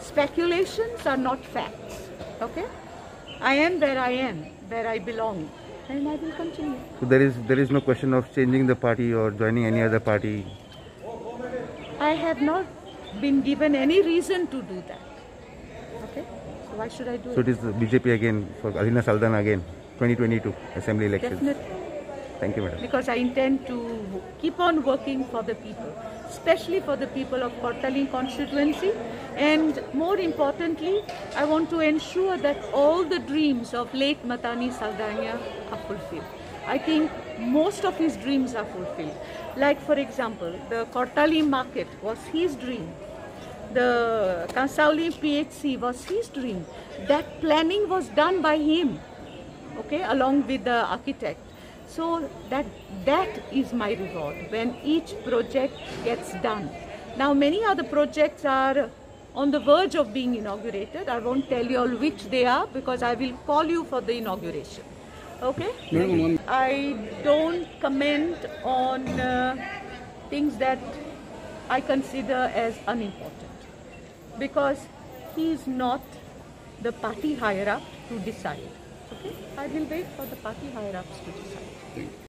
Speculations are not facts. Okay? I am, where I belong, and I will continue. So there is no question of changing the party or joining any other party. I have not been given any reason to do that. Okay? So why should I do So it? it is BJP again for Alina Saldana again, 2022 assembly elections. Definitely. Thank you, madam. Because I intend to keep on working for the people, especially for the people of Kortaling constituency, and more importantly, I want to ensure that all the dreams of late Matani Saldana are fulfilled. I think most of his dreams are fulfilled. Like, for example, the Kortaling market was his dream. The Kansauli PHC was his dream. That planning was done by him, okay, along with the architect. So that is my reward when each project gets done. Now many other projects are on the verge of being inaugurated. I won't tell you all which they are because I will call you for the inauguration. Okay? I don't comment on things that I consider as unimportant because he is not the party higher up to decide. Okay? I will wait for the party higher ups to decide.